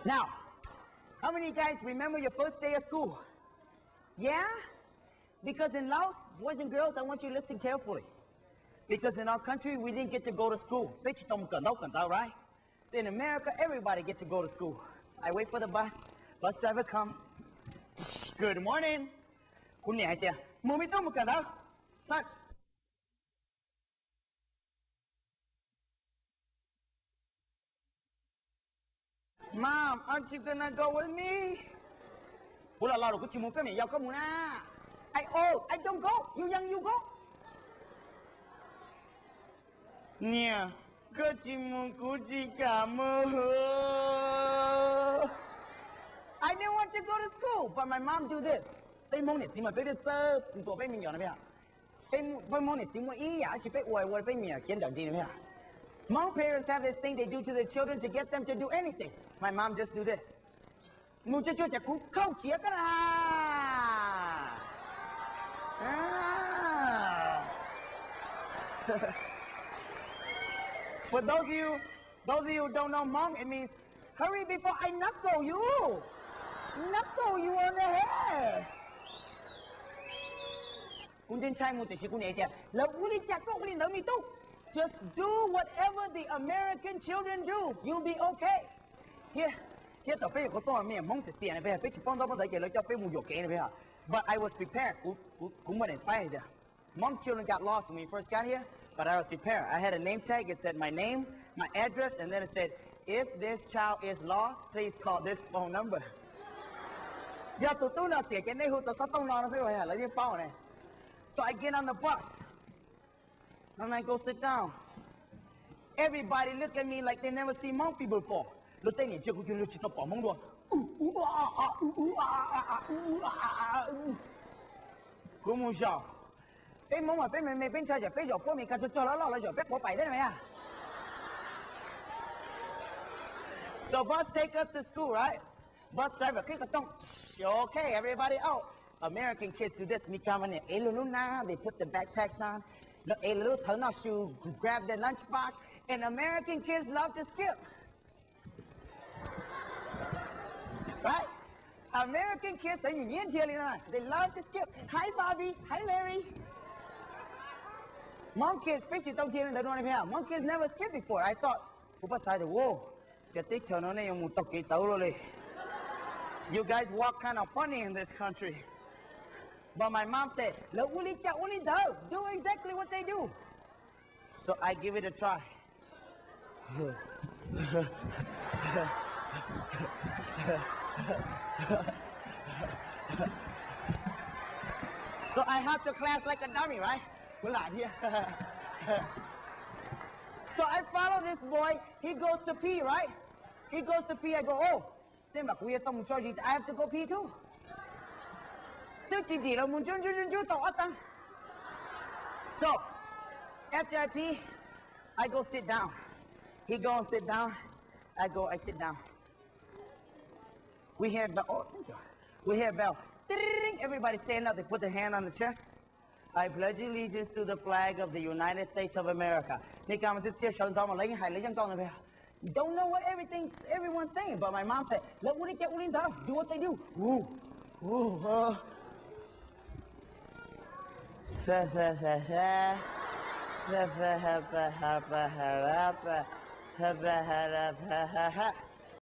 Now, how many of you guys remember your first day of school? Yeah? Because in Laos, boys and girls, I want you to listen carefully. Because in our country, we didn't get to go to school. Right? So in America, everybody gets to go to school. I wait for the bus driver come. Good morning. Mom, aren't you gonna go with me? I don't go. You young, you go. Nè, cơ chị muốn cứu chị cảm ơn. I didn't want to go to school, but my mom do this. Bây mong này chỉ mà bây giờ tụi bây mình nhỏ này bây mong này chỉ mà ý giả chỉ bây uầy bây nhà kiến chẳng gì này bây. Mom parents have this thing they do to their children to get them to do anything. My mom just do this. Muốn cho chả cú không chia cái là. For those of you who don't know mom, it means hurry before I knuckle you. Knuckle you on the head. Just do whatever the American children do. You'll be okay. Here, but I was prepared. Mom children got lost when we first got here, but I was prepared. I had a name tag. It said my name, my address, and then it said, if this child is lost, please call this phone number. So I get on the bus, and I go sit down. Everybody look at me like they never seen monkey before. Look at me, So bus take us to school, right? Bus driver, okay, everybody out. American kids do this. They put the backpacks on. Turn off shoe, grab their lunchbox. And American kids love to skip. Right? American kids, they love to skip. Hi, Bobby. Hi, Larry. Mom kids, mom kids never skipped before. I thought, whoa, you guys walk kind of funny in this country. But my mom said, do exactly what they do. So I give it a try. So I have to class like a dummy, right? So I follow this boy. He goes to pee, right? He goes to pee. I go, oh, I have to go pee too. So after I pee, I go sit down. He go and sit down. I sit down. We hear bell. Oh, thank you. We hear bell. Everybody stand up. They put their hand on the chest. I pledge allegiance to the flag of the United States of America. Don't know what everyone's saying, but my mom said, do what they do. Woo. Woo.